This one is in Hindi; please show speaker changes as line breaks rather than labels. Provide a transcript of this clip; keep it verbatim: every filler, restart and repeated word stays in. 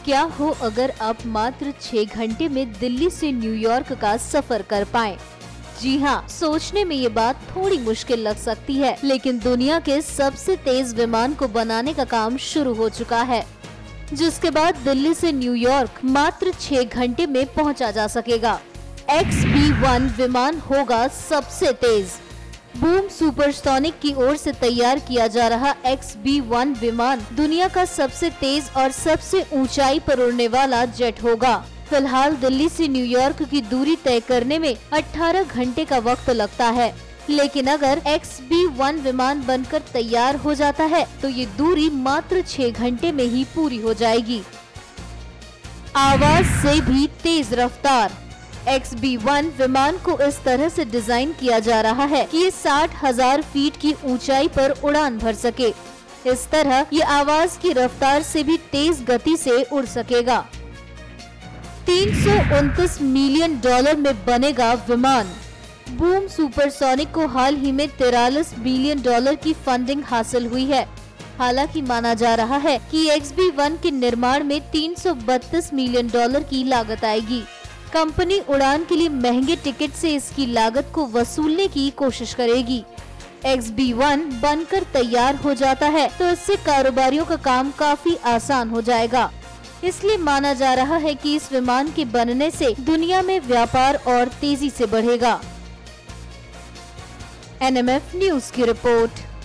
क्या हो अगर आप मात्र छह घंटे में दिल्ली से न्यूयॉर्क का सफर कर पाएं? जी हाँ, सोचने में ये बात थोड़ी मुश्किल लग सकती है, लेकिन दुनिया के सबसे तेज विमान को बनाने का काम शुरू हो चुका है, जिसके बाद दिल्ली से न्यूयॉर्क मात्र छह घंटे में पहुंचा जा सकेगा। एक्स बी वन विमान होगा सबसे तेज। बूम सुपरसोनिक की ओर से तैयार किया जा रहा एक्स बी वन विमान दुनिया का सबसे तेज और सबसे ऊंचाई पर उड़ने वाला जेट होगा। फिलहाल दिल्ली से न्यूयॉर्क की दूरी तय करने में अठारह घंटे का वक्त लगता है, लेकिन अगर एक्स बी वन विमान बनकर तैयार हो जाता है तो ये दूरी मात्र छह घंटे में ही पूरी हो जाएगी। आवाज से भी तेज रफ्तार। एक्स बी वन विमान को इस तरह से डिजाइन किया जा रहा है कि ये साठ हजार फीट की ऊंचाई पर उड़ान भर सके। इस तरह ये आवाज की रफ्तार से भी तेज गति से उड़ सकेगा। तीन सौ उनतीस मिलियन डॉलर में बनेगा विमान। बूम सुपरसोनिक को हाल ही में तिरालीस बिलियन डॉलर की फंडिंग हासिल हुई है। हालांकि माना जा रहा है कि एक्स बी वन के निर्माण में तीन सौ बत्तीस मिलियन डॉलर की लागत आएगी। कंपनी उड़ान के लिए महंगे टिकट से इसकी लागत को वसूलने की कोशिश करेगी। एक्स बी वन बनकर तैयार हो जाता है तो इससे कारोबारियों का काम काफी आसान हो जाएगा। इसलिए माना जा रहा है कि इस विमान के बनने से दुनिया में व्यापार और तेजी से बढ़ेगा। एन एम एफ न्यूज की रिपोर्ट।